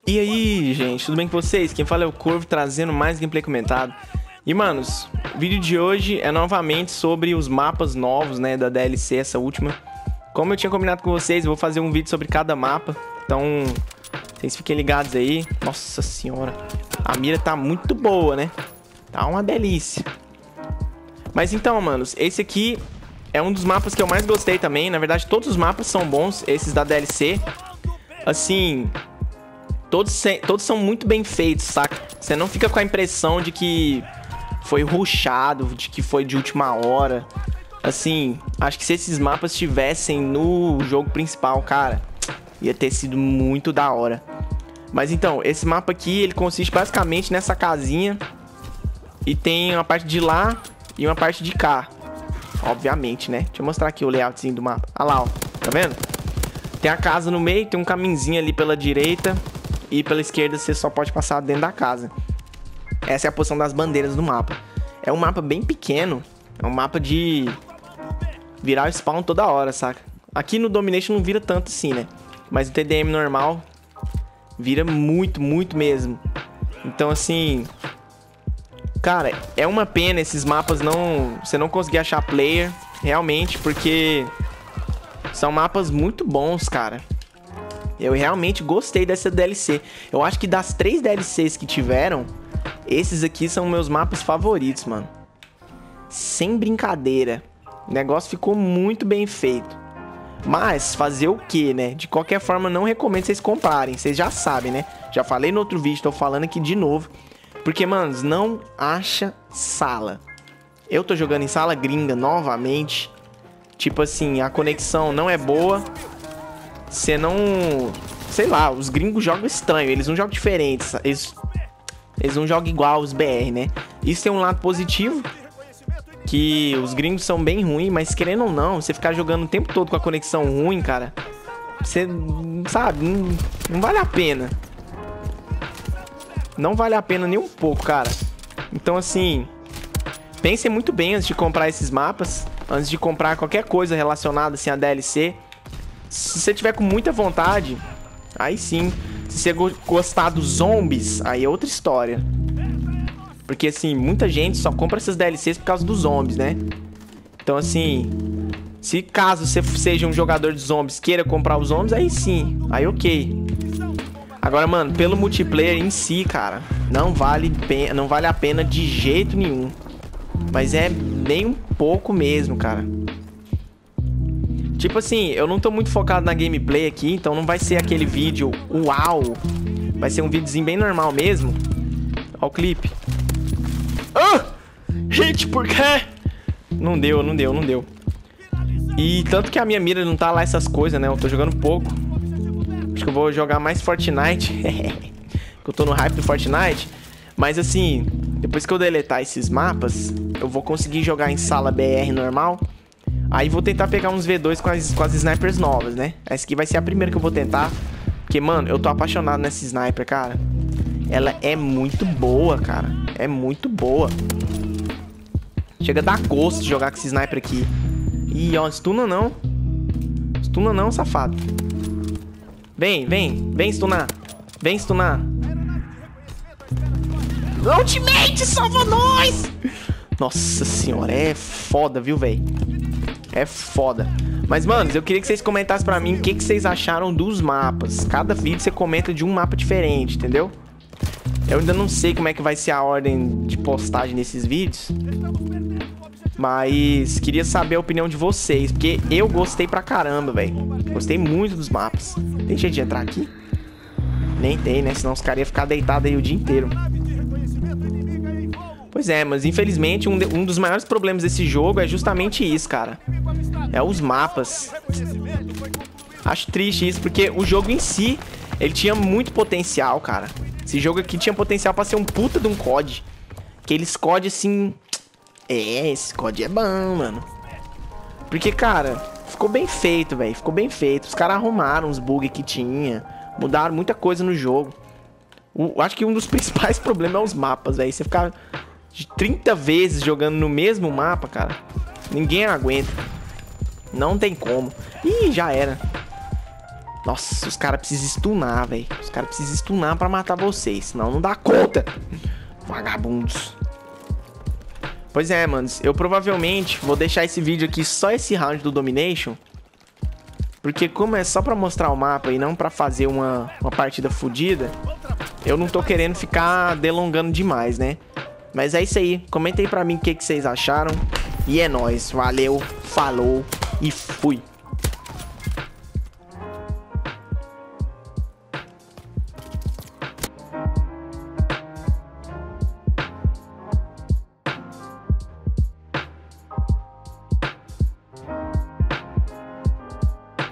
E aí, gente, tudo bem com vocês? Quem fala é o Corvo, trazendo mais gameplay comentado. E, manos, o vídeo de hoje é novamente sobre os mapas novos, né, da DLC, essa última. Como eu tinha combinado com vocês, eu vou fazer um vídeo sobre cada mapa. Então, vocês fiquem ligados aí. Nossa senhora, a mira tá muito boa, né? Tá uma delícia. Mas então, manos, esse aqui é um dos mapas que eu mais gostei também. Na verdade, todos os mapas são bons, esses da DLC. Assim, todos são muito bem feitos, saca? Você não fica com a impressão de que foi rushado, de que foi de última hora. Assim, acho que se esses mapas estivessem no jogo principal, cara, ia ter sido muito da hora. Mas então, esse mapa aqui, ele consiste basicamente nessa casinha. E tem uma parte de lá e uma parte de cá. Obviamente, né? Deixa eu mostrar aqui o layoutzinho do mapa. Olha lá, ó. Tá vendo? Tem a casa no meio, tem um caminhozinho ali pela direita. E pela esquerda você só pode passar dentro da casa. Essa é a posição das bandeiras do mapa. É um mapa bem pequeno. É um mapa de virar o spawn toda hora, saca? Aqui no Domination não vira tanto assim, né? Mas no TDM normal vira muito, muito mesmo. Então, assim, cara, é uma pena esses mapas você não conseguir achar player, realmente, porque são mapas muito bons, cara. Eu realmente gostei dessa DLC. Eu acho que das 3 DLCs que tiveram, esses aqui são meus mapas favoritos, mano. Sem brincadeira. O negócio ficou muito bem feito. Mas fazer o que, né? De qualquer forma, não recomendo vocês comprarem. Vocês já sabem, né? Já falei no outro vídeo, tô falando aqui de novo. Porque, manos, não acha sala. Eu tô jogando em sala gringa novamente. Tipo assim, a conexão não é boa. Você não... Sei lá, os gringos jogam estranho. Eles não jogam diferentes. Eles não jogam igual os BR, né? Isso tem um lado positivo, que os gringos são bem ruins, mas querendo ou não, você ficar jogando o tempo todo com a conexão ruim, cara, você, sabe, não vale a pena. Não vale a pena nem um pouco, cara. Então, assim, pensem muito bem antes de comprar esses mapas, antes de comprar qualquer coisa relacionada, assim, a DLC. Se você tiver com muita vontade, aí sim. Se você gostar dos zombies, aí é outra história. Porque, assim, muita gente só compra essas DLCs por causa dos zombies, né? Então, assim, se caso você seja um jogador de zombies, queira comprar os zombies, aí sim, aí ok. Agora, mano, pelo multiplayer em si, cara, não vale a pena de jeito nenhum. Mas é nem um pouco mesmo, cara. Tipo assim, eu não tô muito focado na gameplay aqui, então não vai ser aquele vídeo uau. Vai ser um videozinho bem normal mesmo. Ó o clipe. Ah! Gente, por quê? Não deu. E tanto que a minha mira não tá lá essas coisas, né? Eu tô jogando pouco. Acho que eu vou jogar mais Fortnite. Que eu tô no hype do Fortnite. Mas assim, depois que eu deletar esses mapas, eu vou conseguir jogar em sala BR normal. Aí vou tentar pegar uns V2 com as snipers novas, né? Essa aqui vai ser a primeira que eu vou tentar. Porque, mano, eu tô apaixonado nessa sniper, cara. Ela é muito boa, cara. É muito boa. Chega a dar gosto de jogar com esse sniper aqui. Ih, ó, stuna não. Stuna não, safado. Vem stunar. Vem stunar. Ultimate, salva nós! Nossa senhora, é foda, viu, velho? É foda. Mas, manos, eu queria que vocês comentassem pra mim o que vocês acharam dos mapas. Cada vídeo você comenta de um mapa diferente, entendeu? Eu ainda não sei como é que vai ser a ordem de postagem desses vídeos. Mas queria saber a opinião de vocês, porque eu gostei pra caramba, velho. Gostei muito dos mapas. Tem jeito de entrar aqui? Nem tem, né? Senão os caras iam ficar deitados aí o dia inteiro. Pois é, mas infelizmente um dos maiores problemas desse jogo é justamente isso, cara. É os mapas. Acho triste isso, porque o jogo em si, ele tinha muito potencial, cara. Esse jogo aqui tinha potencial pra ser um puta de um COD. Aqueles COD assim... esse COD é bom, mano. Porque, cara, ficou bem feito, velho. Ficou bem feito. Os caras arrumaram os bugs que tinha. Mudaram muita coisa no jogo. Acho que um dos principais problemas é os mapas, velho. Você ficar de 30 vezes jogando no mesmo mapa, cara, ninguém aguenta. Não tem como. Ih, já era. Nossa, os caras precisam stunar, velho. Os caras precisam stunar pra matar vocês, senão não dá conta. Vagabundos. Pois é, manos. Eu provavelmente vou deixar esse vídeo aqui, só esse round do Domination. Porque como é só pra mostrar o mapa e não pra fazer uma partida fodida, eu não tô querendo ficar delongando demais, né? Mas é isso aí. Comenta aí pra mim o que vocês acharam. E é nóis. Valeu, falou e fui.